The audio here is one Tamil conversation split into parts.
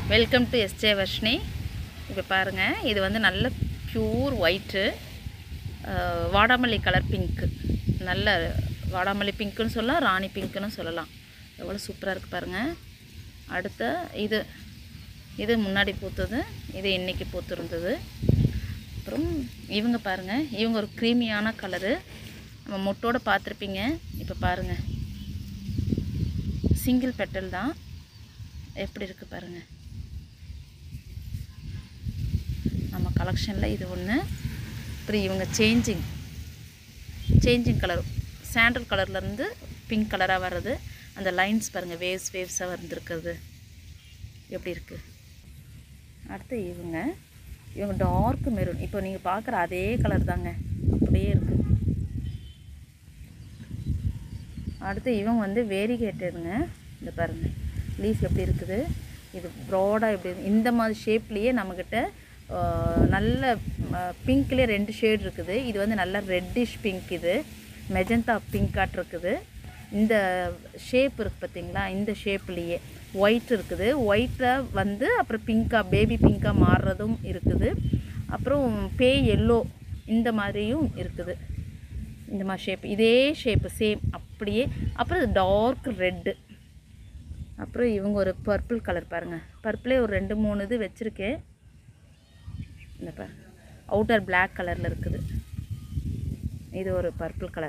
Welcome to SJ Varshini. இப்போ பாருங்கள், இது வந்து நல்ல ப்யூர் ஒயிட்டு, வாடாமல்லி கலர் பிங்க்கு. நல்ல வாடாமல்லி பிங்க்குன்னு சொல்லலாம், ராணி பிங்க்குன்னு சொல்லலாம். எவ்வளோ சூப்பராக இருக்குது பாருங்கள். அடுத்த இது முன்னாடி பூத்தது, இது இன்றைக்கி பூத்துருந்தது. அப்புறம் இவங்க பாருங்கள், இவங்க ஒரு க்ரீமியான கலரு, நம்ம மொட்டோடு பார்த்துருப்பீங்க. இப்போ பாருங்கள், சிங்கிள் பெட்டல் தான், எப்படி இருக்குது பாருங்கள். நம்ம கலெக்ஷனில் இது ஒன்று. அப்புறம் இவங்க சேஞ்சிங் கலர், சாண்டல் கலர்லேருந்து பிங்க் கலராக வர்றது. அந்த லைன்ஸ் பாருங்கள், வேவ்ஸாக வந்துருக்குறது எப்படி இருக்குது. அடுத்து இவங்க டார்க் மெரூன். இப்போ நீங்கள் பார்க்குற அதே கலர் தாங்க, அப்படியே இருக்குது. அடுத்து இவங்க வந்து வேரிகேட்டடுங்க. இந்த பாருங்கள், லீஃப் எப்படி இருக்குது, இது ப்ராடாக எப்படி இருக்குது. இந்த மாதிரி ஷேப்லேயே நம்மக்கிட்ட நல்ல பிங்க்லேயே 2 ஷேட் இருக்குது. இது வந்து நல்ல ரெட்டிஷ் பிங்க், இது மெஜந்தா பிங்காட் இருக்குது. இந்த ஷேப் இருக்குது பார்த்தீங்களா, இந்த ஷேப்லேயே ஒயிட் இருக்குது. ஒயிட்டில் வந்து அப்புறம் பிங்காக, பேபி பிங்காக மாறுறதும் இருக்குது. அப்புறம் எல்லோ இந்த மாதிரியும் இருக்குது. இந்த மாதிரி ஷேப், இதே ஷேப்பு சேம் அப்படியே. அப்புறம் டார்க் ரெட்டு. அப்புறம் இவங்க ஒரு பர்பிள் கலர் பாருங்கள். பர்பிளே ஒரு 2-3 இது வச்சுருக்கேன். இந்த அவுட்டர் பிளாக் கலரில் இருக்குது. இது ஒரு பர்பிள் கலர்.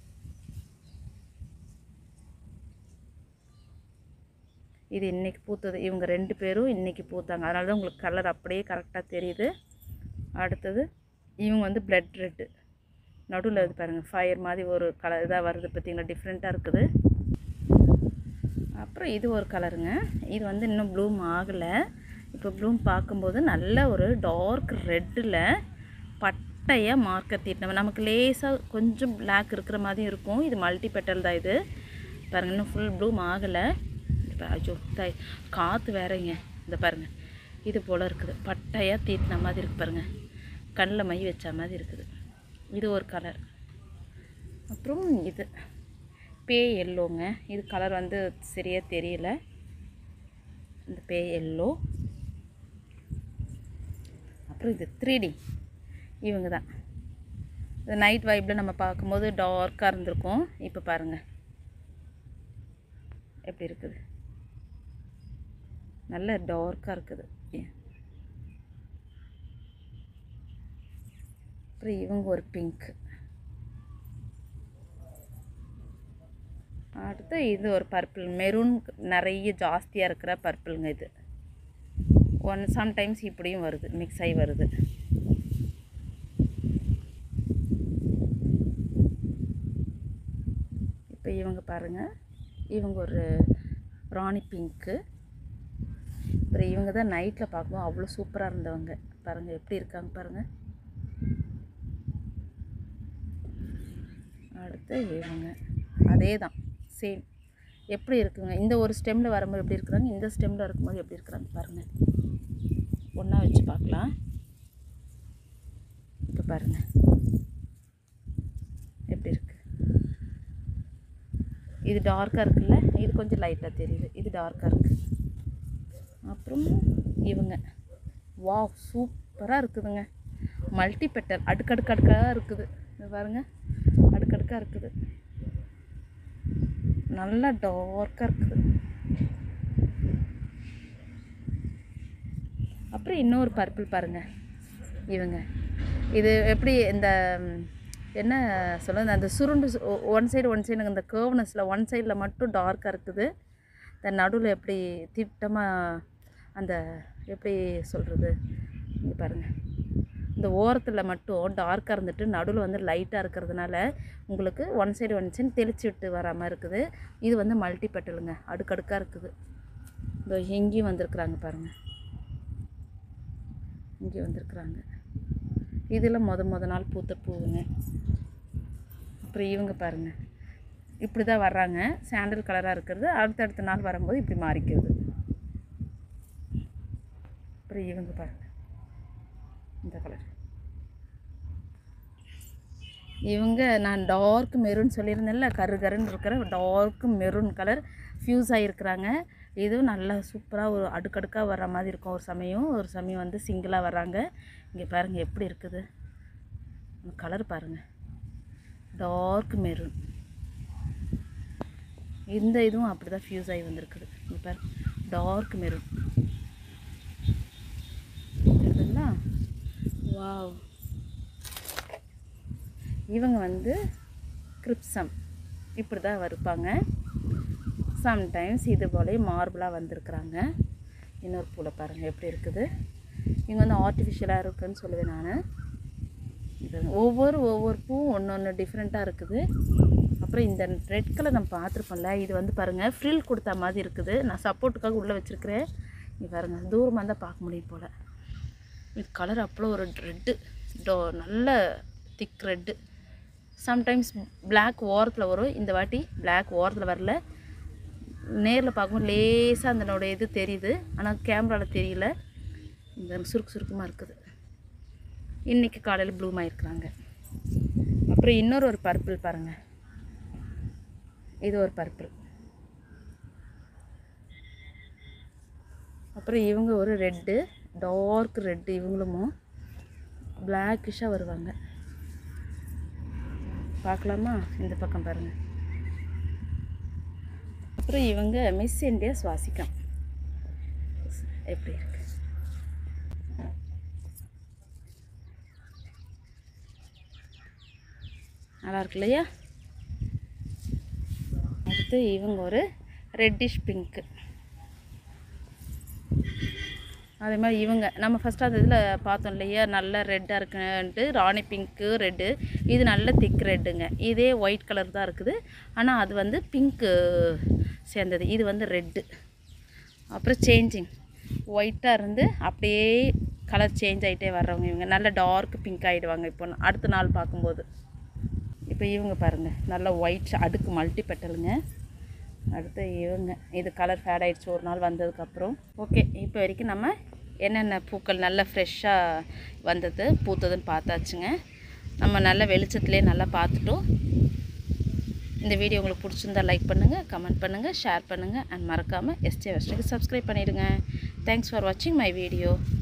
இது இன்றைக்கி பூத்தது. இவங்க 2 பேரும் இன்றைக்கி பூத்தாங்க, அதனால தான் உங்களுக்கு கலர் அப்படியே கரெக்டாக தெரியுது. அடுத்தது இவங்க வந்து பிளட் ரெட்டு, நடுவில் இது பாருங்கள், ஃபயர் மாதிரி ஒரு கலர் இதாக வருது பார்த்திங்களா, டிஃப்ரெண்ட்டாக இருக்குது. அப்புறம் இது ஒரு கலருங்க. இது வந்து இன்னும் ப்ளூம் ஆகலை. இப்போ ப்ளூம் பார்க்கும்போது நல்ல ஒரு டார்க் ரெட்டில் பட்டையாக மார்க்கர் தீட்டினோம். நமக்கு லேசாக கொஞ்சம் பிளாக் இருக்கிற மாதிரியும் இருக்கும். இது மல்டி பெட்டல் தான். இது பாருங்கள், இன்னும் ஃபுல் ப்ளூம் ஆகலை. இப்போ ஐயோ காற்று வேறங்க. இந்த பாருங்கள், இது போல் இருக்குது, பட்டையாக தீட்டின மாதிரி இருக்குது பாருங்கள், கண்ணில் மை வச்ச மாதிரி இருக்குது. இது ஒரு கலர். அப்புறம் இது எல்லோங்க. இது கலர் வந்து சரியாக தெரியல. இந்த எல்லோ. அப்புறம் இது 3D. இவங்க தான். இது நைட் வைப்பில் நம்ம பார்க்கும்போது டார்க்காக இருந்திருக்கும். இப்போ பாருங்கள் எப்படி இருக்குது, நல்ல டார்க்காக இருக்குது. அப்புறம் இவங்க ஒரு பிங்க். அடுத்து இது ஒரு பர்பிள், மெரூன் நிறைய ஜாஸ்தியாக இருக்கிற பர்பிளுங்க. இது சம்டைம்ஸ் இப்படியும் வருது, மிக்ஸ் ஆகி வருது. இப்போ இவங்க பாருங்கள், இவங்க ஒரு ராணி பிங்க்கு. அப்புறம் இவங்க தான் நைட்டில் பார்க்கும்போது அவ்வளோ சூப்பராக இருந்தவங்க. பாருங்கள் எப்படி இருக்காங்க பாருங்கள். அடுத்து இவங்க அதே தான், சேம் எப்படி இருக்குங்க. இந்த ஒரு ஸ்டெம்மில் வரும்போது எப்படி இருக்கிறாங்க, இந்த ஸ்டெம்மில் இருக்கும்போது எப்படி இருக்கிறாங்க பாருங்கள். ஒன்றா வச்சு பார்க்கலாம். இப்போ பாருங்கள் எப்படி இருக்குது. இது டார்க்காக இருக்குல்ல, இது கொஞ்சம் லைட்டாக தெரியுது, இது டார்க்காக இருக்குது. அப்புறம் இவங்க வாவ் சூப்பராக இருக்குதுங்க. மல்டி பெட்டல், அடுக்கடுக்காக இருக்குது. இது பாருங்கள், அடுக்கடுக்காக இருக்குது, நல்லா டார்க்காக இருக்குது. அப்புறம் இன்னொரு பர்பிள் பாருங்கள். இவங்க இது எப்படி இந்த என்ன சொல்லுங்கள், அந்த சுருண்டு ஒன் சைடு இந்த கர்வ்னஸில் ஒன் சைடில் மட்டும் டார்க்காக இருக்குது. இந்த நடுவில் எப்படி திட்டமாக, அந்த எப்படி சொல்கிறது, இங்கே பாருங்கள், இந்த ஓரத்தில் மட்டும் டார்க்காக இருந்துட்டு நடுவில் வந்து லைட்டாக இருக்கிறதுனால உங்களுக்கு ஒன் சைடு தெளிச்சு விட்டு வராமல் இருக்குது. இது வந்து மல்டி பெட்டலுங்க, அடுக்கடுக்காக இருக்குது. இந்த எங்கேயும் வந்திருக்குறாங்க பாருங்கள், இங்கே வந்திருக்குறாங்க. இதில் முத நாள் பூத்த பூவுங்க. அப்புறம் இவங்க பாருங்கள், இப்படி தான் வர்றாங்க, சாண்டல் கலராக இருக்கிறது. அடுத்தடுத்த நாள் வரும்போது இப்படி மாறிக்கிறது. அப்புறம் இவங்க பாருங்கள், இந்த கலர். இவங்க நான் டார்க் மெரூன் சொல்லியிருந்தேன்ல, கருன்னு இருக்கிற டார்க் மெரூன் கலர் ஃப்யூஸ் ஆகிருக்கிறாங்க. இதுவும் நல்லா சூப்பராக ஒரு அடுக்கடுக்காக வர்ற மாதிரி இருக்கும். ஒரு சமயம் வந்து சிங்கிளாக வர்றாங்க. இங்கே பாருங்கள் எப்படி இருக்குது கலர் பாருங்கள், டார்க் மெரூன். இந்த இதுவும் அப்படி தான் ஃபியூஸ் ஆகி வந்திருக்குது. இங்கே பாரு, டார்க் மெரூன் இருக்குதுங்களா? வாவ். இவங்க வந்து கிரிப்சம் இப்படி தான் இருப்பாங்க. சம்டைம்ஸ் இது போல மார்பிளாக வந்திருக்குறாங்க. இன்னொரு பூவில் பாருங்கள் எப்படி இருக்குது. இங்கே வந்து ஆர்டிஃபிஷியலாக இருக்குதுன்னு சொல்லுவேன் நான். ஒவ்வொரு பூவும் ஒன்று டிஃப்ரெண்ட்டாக இருக்குது. அப்புறம் இந்த ரெட் கலர் நம்ம பார்த்துருப்போம்ல, இது வந்து பாருங்கள் ஃப்ரில் கொடுத்தா மாதிரி இருக்குது. நான் சப்போர்ட்டுக்காக உள்ளே வச்சுருக்கிறேன். இங்கே பாருங்கள், தூரமாக தான் பார்க்க முடியும் போல். இது கலர் அவ்வளோ ஒரு ரெட்டு, நல்ல திக் ரெட்டு. சம்டைம்ஸ் பிளாக் ஓரத்தில் வரும். இந்த வாட்டி பிளாக் ஓரத்தில் வரல. நேரில் பார்க்கும்போது லேசாக அதனோட இது தெரியுது, ஆனால் கேமராவில் தெரியல. இந்த சுருக்கமாக இருக்குது. இன்றைக்கி காலையில் ப்ளூமாக இருக்கிறாங்க. அப்புறம் இன்னொரு ஒரு பர்பிள் பாருங்கள், இது ஒரு பர்பிள். அப்புறம் இவங்க ஒரு ரெட்டு, டார்க் ரெட்டு. இவங்களும் பிளாக்கிஷாக வருவாங்க. பார்க்கலாமா? இந்த பக்கம் பாருங்கள். அப்புறம் இவங்க மிஸ் இந்தியா சுவாசிக்கம் எப்படி இருக்கு. நல்லா இருக்கு இல்லையா? அடுத்து இவங்க ஒரு ரெட்டிஷ் பிங்க்கு. அதே மாதிரி இவங்க நம்ம ஃபஸ்ட்டு அந்த இதில் பார்த்தோம் இல்லையா, நல்ல ரெட்டாக இருக்குன்ட்டு, ராணி பிங்க்கு ரெட்டு. இது நல்ல திக் ரெட்டுங்க. இதே ஒயிட் கலர் தான் இருக்குது, ஆனால் அது வந்து பிங்க்கு சேர்ந்தது. இது வந்து ரெட்டு. அப்புறம் சேஞ்சிங் ஒயிட்டாக இருந்து அப்படியே கலர் சேஞ்ச் ஆகிட்டே வர்றவங்க இவங்க. நல்ல டார்க் பிங்க் ஆகிடுவாங்க இப்போ அடுத்த நாள் பார்க்கும்போது. இப்போ இவங்க பாருங்கள், நல்ல ஒயிட் அடுக்கு மல்டி பெட்டலுங்க. அடுத்து இவங்க இது கலர் ஃபேட் ஆகிடுச்சு ஒரு நாள் வந்ததுக்கப்புறம். ஓகே, இப்போ வரைக்கும் நம்ம என்னென்ன பூக்கள் நல்ல ஃப்ரெஷ்ஷாக வந்தது பூத்ததுன்னு பார்த்தாச்சுங்க. நம்ம நல்ல வெளிச்சத்துலேயே நல்லா பார்த்துட்டோம். இந்த வீடியோ உங்களுக்கு பிடிச்சிருந்தா லைக் பண்ணுங்கள், கமெண்ட் பண்ணுங்கள், ஷேர் பண்ணுங்கள். அண்ட் மறக்காமல் எஸ்ஜே வெஸ்டர்னுக்கு சப்ஸ்கிரைப் பண்ணிவிடுங்க. தேங்க்ஸ் ஃபார் வாட்சிங் மை வீடியோ.